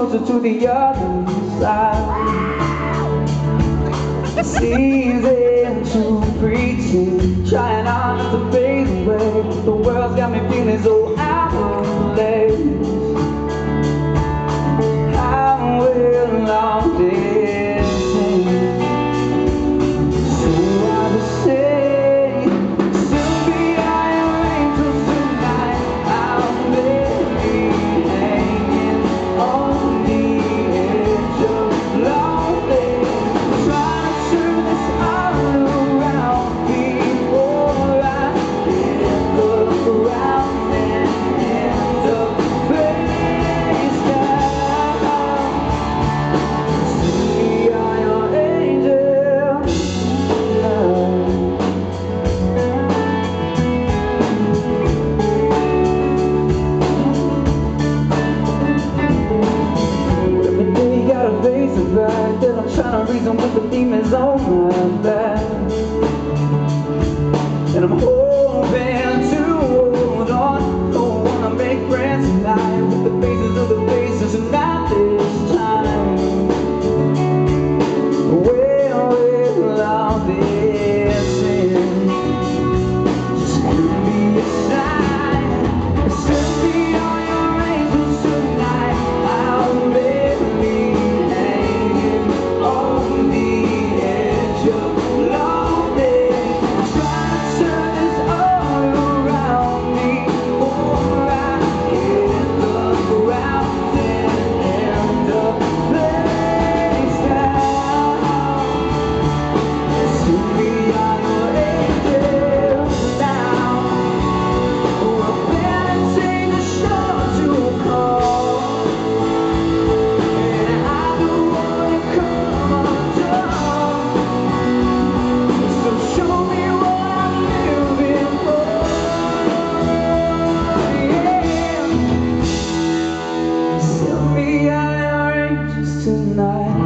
closer to the other side. It's easy to pretend, trying not to fade away. The world's got me feeling so out of place. How will all this end? So I just say, Sylvia, your angels tonight. I'll be hanging on the edge of lonely, trying to turn this all around before I hit the ground and end up face down. Sylvia, your angel tonight. Every day you gotta face the fact that I'm trying to reason with the demons on my back, and I'm hoping to hold on. Don't wanna make friends tonight with the faces of the faces, and not this time. Where will all this end? Just give me a sign. Send me all your angels tonight. I'll barely hanging on the edge of lonely, trying to turn this all around me before I hit the ground and end up face down. Send me all your angels now. We're balancing the show to call, and I don't wanna come undone. So show me what I'm living for. Yeah. Send me out your angels tonight.